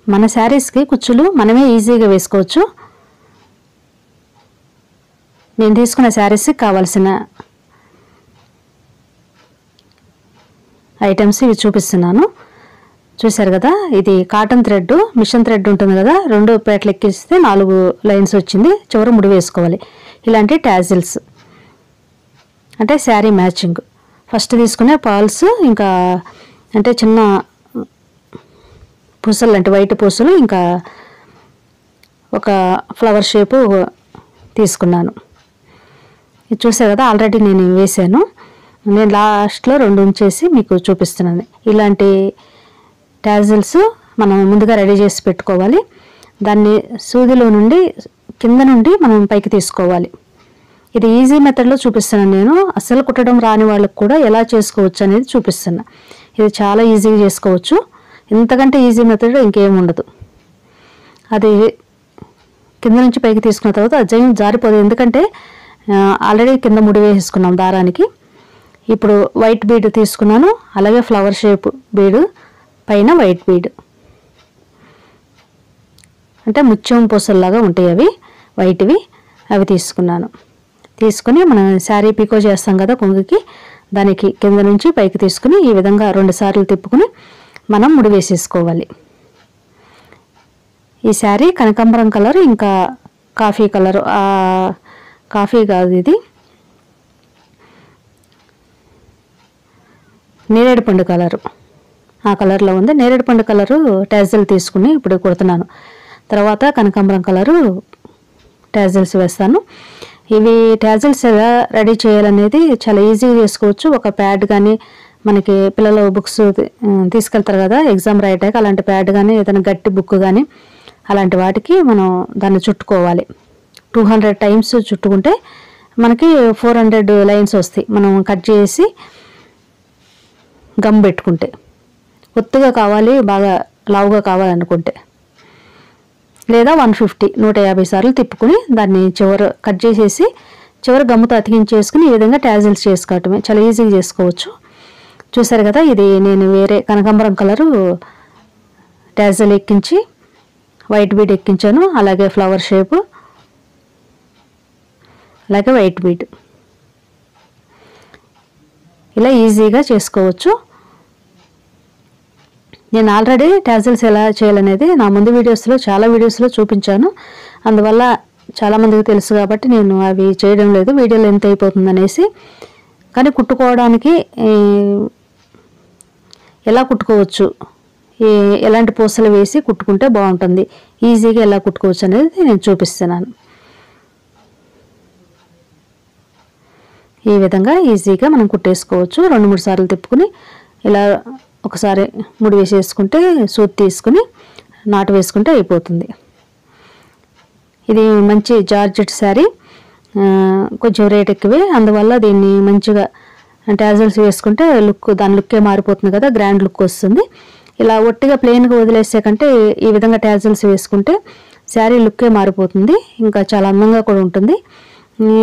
మన శారీస్కి కుచ్చులు మనమే ఈజీగా వేసుకోవచ్చు. నేను తీసుకున్న శారీస్కి కావాల్సిన ఐటమ్స్ ఇవి చూపిస్తున్నాను. చూశారు కదా, ఇది కాటన్ థ్రెడ్, మిషన్ థ్రెడ్ ఉంటుంది కదా, 2 పేటలు ఎక్కిస్తే 4 లైన్స్ వచ్చింది, చివర ముడి వేసుకోవాలి. ఇలాంటి టాజిల్స్ అంటే శారీ మ్యాచింగ్. ఫస్ట్ తీసుకునే పాల్స్, ఇంకా అంటే చిన్న పూసలు అంటే వైట్ పూసలు, ఇంకా ఒక ఫ్లవర్ షేపు తీసుకున్నాను. ఇది చూసారు కదా, ఆల్రెడీ నేను వేసాను. నేను లాస్ట్లో 2 ఉంచేసి మీకు చూపిస్తున్నాను. ఇలాంటి టాజిల్స్ మనం ముందుగా రెడీ చేసి పెట్టుకోవాలి. దాన్ని సూదిలో నుండి కింద నుండి మనం పైకి తీసుకోవాలి. ఇది ఈజీ మెథడ్లో చూపిస్తున్నాను నేను. అస్సలు కుట్టడం రాని వాళ్ళకి కూడా ఎలా చేసుకోవచ్చు అనేది చూపిస్తున్నా. ఇది చాలా ఈజీగా చేసుకోవచ్చు. ఇంతకంటే ఈజీ మెథడ్ ఇంకేం ఉండదు. అది కింద నుంచి పైకి తీసుకున్న తర్వాత అజ్జయం జారిపోదు, ఎందుకంటే ఆల్రెడీ కింద ముడి వేసుకున్నాం దారానికి. ఇప్పుడు వైట్ బీడ్ తీసుకున్నాను, అలాగే ఫ్లవర్ షేప్ బీడ్, పైన వైట్ బీడ్ అంటే ముత్యం పూసల్లాగా ఉంటాయి అవి వైట్వి, అవి తీసుకున్నాను. తీసుకుని మనం శారీ పీకో చేస్తాం కదా కొంగుకి, దానికి కింద నుంచి పైకి తీసుకుని ఈ విధంగా 2 సార్లు తిప్పుకుని మనం ముడి వేసేసుకోవాలి. ఈ శారీ కనకాంబరం కలర్, ఇంకా కాఫీ కలర్, కాఫీ కాదు ఇది నేరేడు పండు కలరు, ఆ కలర్లో ఉంది. నేరేడు పండు కలరు టాజిల్ తీసుకుని ఇప్పుడు కుడుతున్నాను. తర్వాత కనకాంబరం కలరు టాజిల్స్ వేస్తాను. ఇవి టాజిల్స్ ఎలా రెడీ చేయాలనేది చాలా ఈజీగా చేసుకోవచ్చు. ఒక ప్యాడ్ కానీ, మనకి పిల్లలు బుక్స్ తీసుకెళ్తారు కదా ఎగ్జామ్ రాయటానికి, అలాంటి ప్యాడ్ కానీ, ఏదైనా గట్టి బుక్ కానీ, అలాంటి వాటికి మనం దాన్ని చుట్టుకోవాలి. 200 టైమ్స్ చుట్టుకుంటే మనకి 400 లైన్స్ వస్తాయి. మనం కట్ చేసి గమ్ పెట్టుకుంటే, ఒత్తుగా కావాలి, బాగా లావుగా కావాలనుకుంటే, లేదా 150 సార్లు తిప్పుకుని దాన్ని చివర కట్ చేసేసి చివర గమ్ముతో అతికించేసుకుని ఈ విధంగా టాజిల్స్ చేసుకోవటమే. చాలా ఈజీగా చేసుకోవచ్చు. చూసారు కదా, ఇది నేను వేరే కనకాంబరం కలరు టాజిల్ ఎక్కించి వైట్ బీడ్ ఎక్కించాను, అలాగే ఫ్లవర్ షేప్, అలాగే వైట్ బీడ్. ఇలా ఈజీగా చేసుకోవచ్చు. నేను ఆల్రెడీ టాజిల్స్ ఎలా చేయాలనేది నా ముందు చాలా వీడియోస్లో చూపించాను. అందువల్ల చాలామందికి తెలుసు కాబట్టి నేను అవి చేయడం లేదు, వీడియోలో ఎంత అయిపోతుంది అనేసి. కానీ కుట్టుకోవడానికి ఎలా కుట్టుకోవచ్చు, ఎలాంటి పూసలు వేసి కుట్టుకుంటే బాగుంటుంది, ఈజీగా ఎలా కుట్టుకోవచ్చు అనేది నేను చూపిస్తున్నాను. ఈ విధంగా ఈజీగా మనం కుట్టేసుకోవచ్చు. 2-3 సార్లు తిప్పుకుని ఇలా ఒకసారి ముడి వేసేసుకుంటే సూది తీసుకుని నాటు వేసుకుంటే అయిపోతుంది. ఇది మంచి జార్జెట్ శారీ, కొంచెం రేట్ ఎక్కువే, అందువల్ల దీన్ని మంచిగా టాజిల్స్ వేసుకుంటే దాని లుక్కే మారిపోతుంది కదా, గ్రాండ్ లుక్ వస్తుంది. ఇలా ఒట్టిగా ప్లెయిన్గా వదిలేసే కంటే ఈ విధంగా టాజిల్స్ వేసుకుంటే శారీ లుక్కే మారిపోతుంది, ఇంకా చాలా అందంగా కూడా ఉంటుంది. ఈ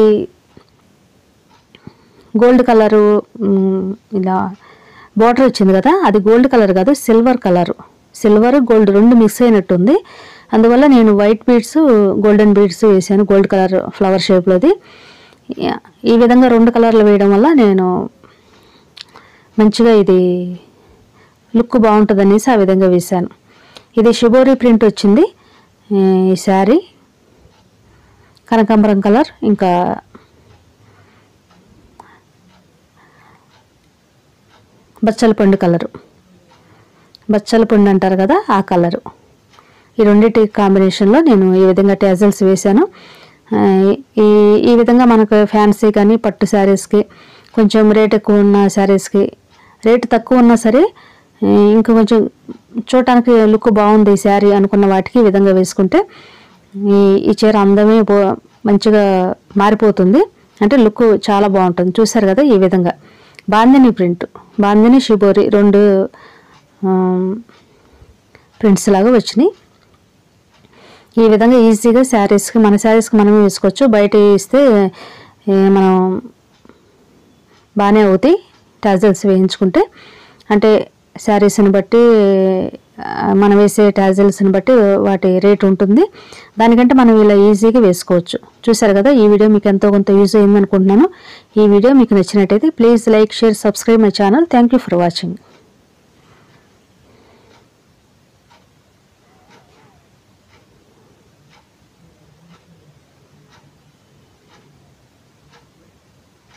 గోల్డ్ కలరు ఇలా బార్డర్ వచ్చింది కదా, అది గోల్డ్ కలర్ కాదు, silver colour, silver gold 2 mix అయినట్టుంది. అందువల్ల నేను వైట్ బీడ్స్, గోల్డెన్ బీడ్స్ వేసాను, గోల్డ్ కలర్ ఫ్లవర్ షేప్లోది. ఈ విధంగా 2 కలర్లు వేయడం వల్ల నేను మంచిగా ఇది లుక్ బాగుంటుంది అనేసి ఆ విధంగా వేసాను. ఇది షిబోరి ప్రింట్ వచ్చింది ఈ శారీ, కనకాంబరం కలర్, ఇంకా బచ్చల పండు కలరు, బచ్చల పండు అంటారు కదా ఆ కలరు. ఈ రెండింటి కాంబినేషన్లో నేను ఈ విధంగా టాజిల్స్ వేసాను. ఈ విధంగా మనకు ఫ్యాన్సీ కానీ పట్టు శారీస్కి, కొంచెం రేట్ ఎక్కువ ఉన్న శారీస్కి, రేటు తక్కువ ఉన్నా సరే ఇంకా కొంచెం చూడటానికి లుక్ బాగుంది ఈ శారీ అనుకున్న వాటికి ఈ విధంగా వేసుకుంటే ఈ చీర అందమే మంచిగా మారిపోతుంది, అంటే లుక్ చాలా బాగుంటుంది. చూసారు కదా, ఈ విధంగా bandhani print, bandhani shibori 2 prints లాగా వచ్చినాయి. ఈ విధంగా ఈజీగా శారీస్కి, మన శారీస్కి మనమే వేసుకోవచ్చు. బయట ఇస్తే మనం బాగానే అవుతాయి టాజిల్స్ వేయించుకుంటే. అంటే శారీస్ని బట్టి మనం వేసే టాజిల్స్ని బట్టి వాటి రేట్ ఉంటుంది. దానికంటే మనం ఇలా ఈజీగా వేసుకోవచ్చు. చూసారు కదా, ఈ వీడియో మీకు ఎంతో కొంత యూజ్ అయింది అనుకుంటున్నాను. ఈ వీడియో మీకు నచ్చినట్టయితే please like, share, subscribe my channel. Thank you for watching.